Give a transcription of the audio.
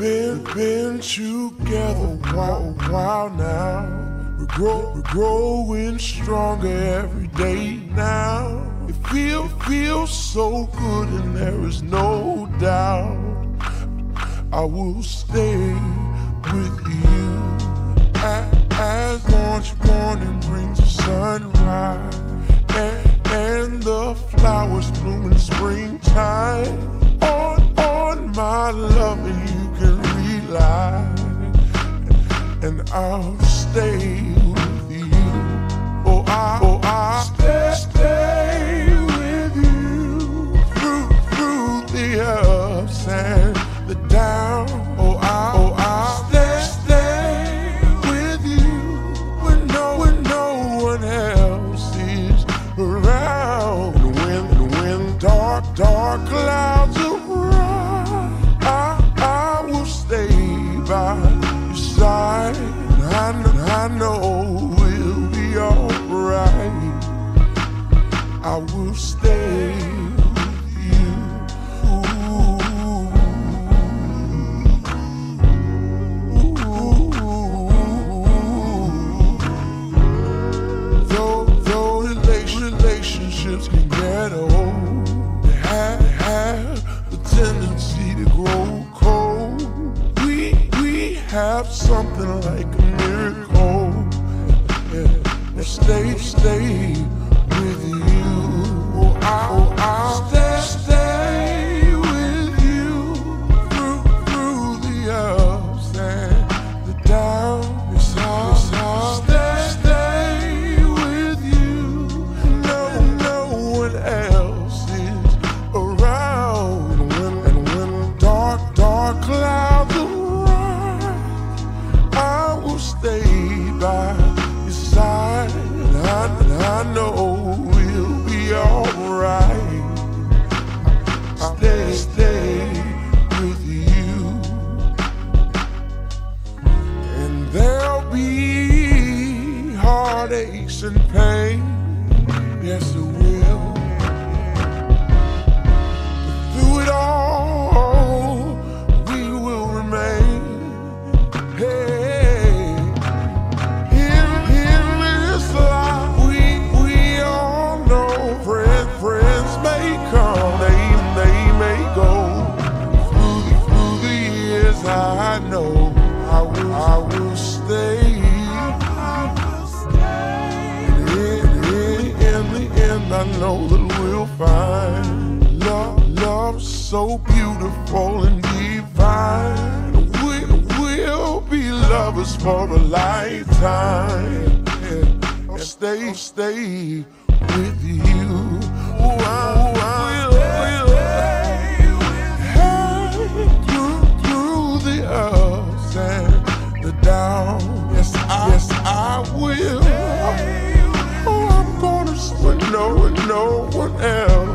been together a while now. We're growing stronger every day now. It feels so good and there is no doubt I will stay with you. As morning brings the sunrise and the flowers bloom in springtime. On my love and you can rely, and I'll stay with you. I'll stay with you through the ups and the downs. I'll stay with you when no one else is around. And when dark clouds arise, I will stay by your side. I know we'll be alright. I will stay with you. Though relationships can get old, they have the tendency to grow cold. We have something like a miracle. Stay with you. I'll stay with you through the ups and the downs. I'll stay with you. No one else is around. And when dark clouds arise, I will stay by your side. I know we'll be alright. Stay with you. And there'll be heartaches and pain. Yes, it will. But through it all, we will remain. Hey. I know I will stay. In the end, I know that we'll find love so beautiful and divine. We'll be lovers for a lifetime. I'll stay with you. Ups and the downs. Yes, I will. I'm gonna stay when no one else